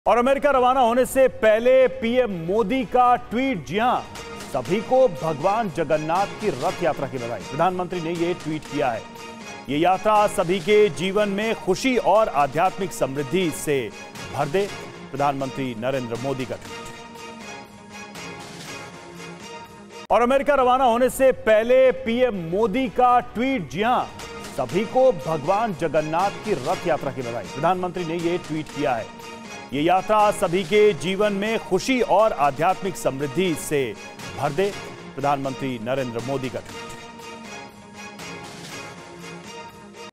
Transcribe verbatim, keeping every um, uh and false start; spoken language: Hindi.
और अमेरिका रवाना होने से पहले पीएम मोदी का ट्वीट। जी हां, सभी को भगवान जगन्नाथ की रथ यात्रा की बधाई। प्रधानमंत्री ने यह ट्वीट किया है। ये यात्रा सभी के जीवन में खुशी और आध्यात्मिक समृद्धि से भर दे। प्रधानमंत्री नरेंद्र मोदी का ट्वीट। और अमेरिका रवाना होने से पहले पीएम मोदी का ट्वीट। जी हां, सभी को भगवान जगन्नाथ की रथ यात्रा की बधाई। प्रधानमंत्री ने यह ट्वीट किया है। ये यात्रा सभी के जीवन में खुशी और आध्यात्मिक समृद्धि से भर दे। प्रधानमंत्री नरेंद्र मोदी का ट्वीट।